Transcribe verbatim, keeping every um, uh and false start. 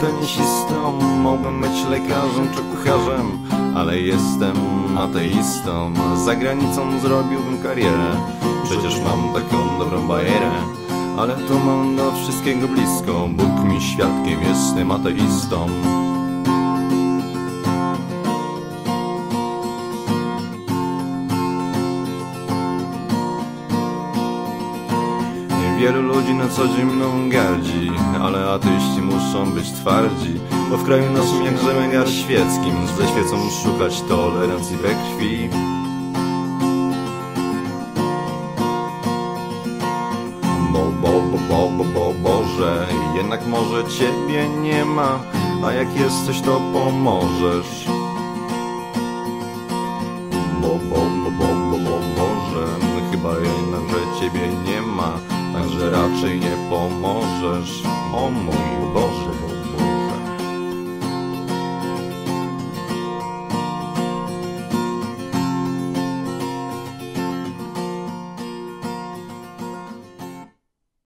tenisistą, mógłbym być lekarzem czy kucharzem, ale jestem ateistą. Za granicą zrobiłbym karierę, przecież mam taką dobrą bajerę. Ale to mam do wszystkiego blisko, Bóg mi świadkiem, jestem ateistą. Wielu ludzi na co dzień mną gardzi, ale ateiści muszą być twardzi, bo w kraju naszym jak rzemiegar świeckim ze świecą szukać tolerancji we krwi. Bo, bo, bo, bo, bo, bo, Boże, jednak może Ciebie nie ma, a jak jesteś to pomożesz. Bo, bo, bo, bo, bo, bo, Boże, chyba jednak, że Ciebie nie ma, także raczej nie pomożesz. O mój Boże.